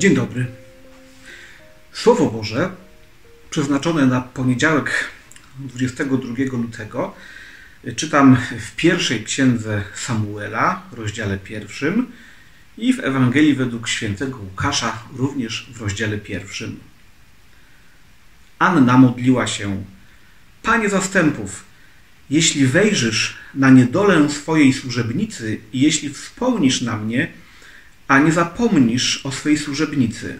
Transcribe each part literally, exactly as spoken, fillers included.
Dzień dobry. Słowo Boże przeznaczone na poniedziałek dwudziestego drugiego lutego czytam w pierwszej księdze Samuela, rozdziale pierwszym i w Ewangelii według świętego Łukasza, również w rozdziale pierwszym. Anna modliła się: Panie zastępów, jeśli wejrzysz na niedolę swojej służebnicy i jeśli wspomnisz na mnie, a nie zapomnisz o swej służebnicy.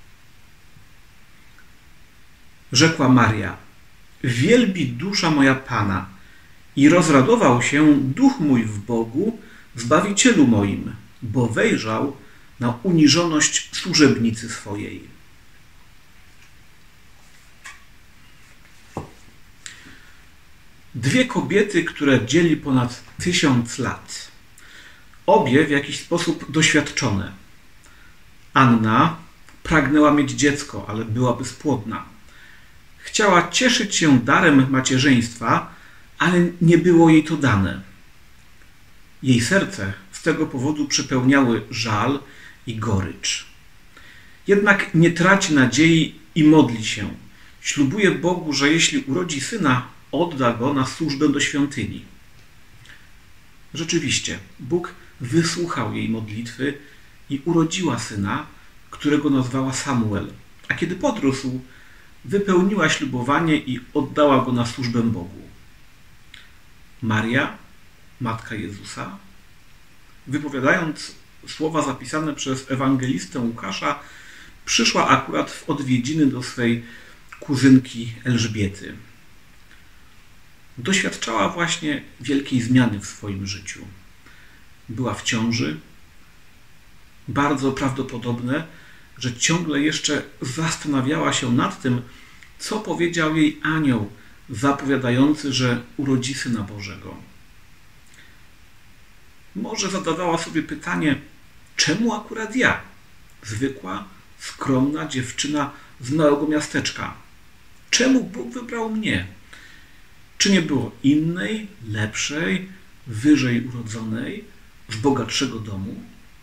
Rzekła Maria: wielbi dusza moja Pana i rozradował się duch mój w Bogu, Zbawicielu moim, bo wejrzał na uniżoność służebnicy swojej. Dwie kobiety, które dzieli ponad tysiąc lat. Obie w jakiś sposób doświadczone. Anna pragnęła mieć dziecko, ale była bezpłodna. Chciała cieszyć się darem macierzyństwa, ale nie było jej to dane. Jej serce z tego powodu przepełniały żal i gorycz. Jednak nie traci nadziei i modli się. Ślubuje Bogu, że jeśli urodzi syna, odda go na służbę do świątyni. Rzeczywiście, Bóg wysłuchał jej modlitwy i urodziła syna, którego nazwała Samuel. A kiedy podrósł, wypełniła ślubowanie i oddała go na służbę Bogu. Maria, matka Jezusa, wypowiadając słowa zapisane przez ewangelistę Łukasza, przyszła akurat w odwiedziny do swej kuzynki Elżbiety. Doświadczała właśnie wielkiej zmiany w swoim życiu. Była w ciąży. Bardzo prawdopodobne, że ciągle jeszcze zastanawiała się nad tym, co powiedział jej anioł zapowiadający, że urodzi Syna Bożego. Może zadawała sobie pytanie, czemu akurat ja? Zwykła, skromna dziewczyna z małego miasteczka. Czemu Bóg wybrał mnie? Czy nie było innej, lepszej, wyżej urodzonej, z bogatszego domu?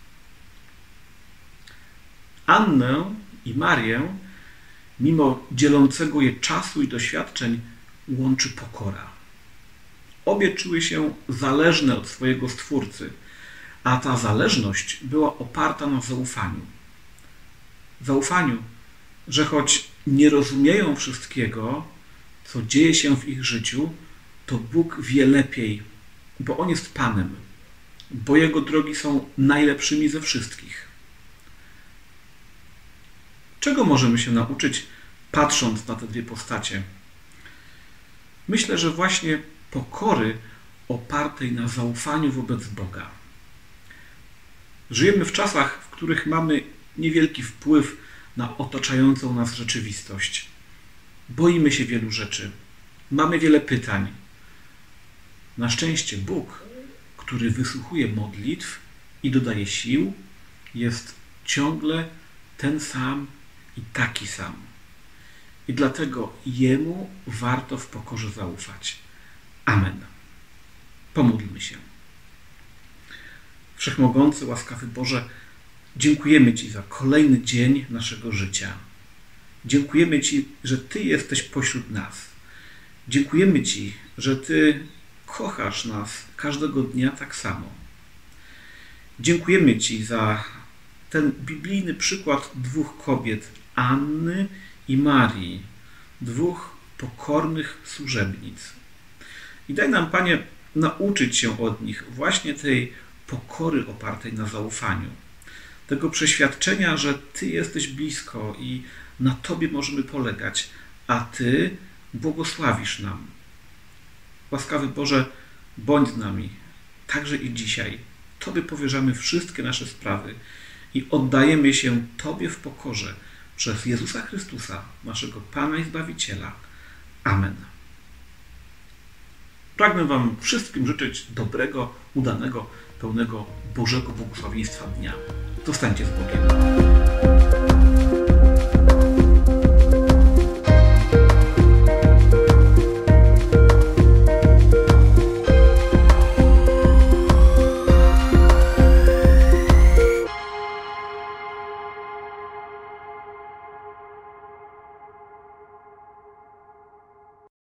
Annę i Marię, mimo dzielącego je czasu i doświadczeń, łączy pokora. Obie czuły się zależne od swojego Stwórcy, a ta zależność była oparta na zaufaniu. Zaufaniu, że choć nie rozumieją wszystkiego, co dzieje się w ich życiu, to Bóg wie lepiej, bo On jest Panem, bo Jego drogi są najlepszymi ze wszystkich. Czego możemy się nauczyć, patrząc na te dwie postacie? Myślę, że właśnie pokory opartej na zaufaniu wobec Boga. Żyjemy w czasach, w których mamy niewielki wpływ na otaczającą nas rzeczywistość. Boimy się wielu rzeczy. Mamy wiele pytań. Na szczęście Bóg, który wysłuchuje modlitw i dodaje sił, jest ciągle ten sam i taki sam. I dlatego Jemu warto w pokorze zaufać. Amen. Pomódlmy się. Wszechmogący, łaskawy Boże, dziękujemy Ci za kolejny dzień naszego życia. Dziękujemy Ci, że Ty jesteś pośród nas. Dziękujemy Ci, że Ty kochasz nas każdego dnia tak samo. Dziękujemy Ci za ten biblijny przykład dwóch kobiet, Anny i Marii, dwóch pokornych służebnic. I daj nam, Panie, nauczyć się od nich właśnie tej pokory opartej na zaufaniu, tego przeświadczenia, że Ty jesteś blisko i na Tobie możemy polegać, a Ty błogosławisz nam. Łaskawy Boże, bądź z nami, także i dzisiaj. Tobie powierzamy wszystkie nasze sprawy i oddajemy się Tobie w pokorze przez Jezusa Chrystusa, naszego Pana i Zbawiciela. Amen. Pragnę Wam wszystkim życzyć dobrego, udanego, pełnego Bożego błogosławieństwa dnia. Zostańcie z Bogiem.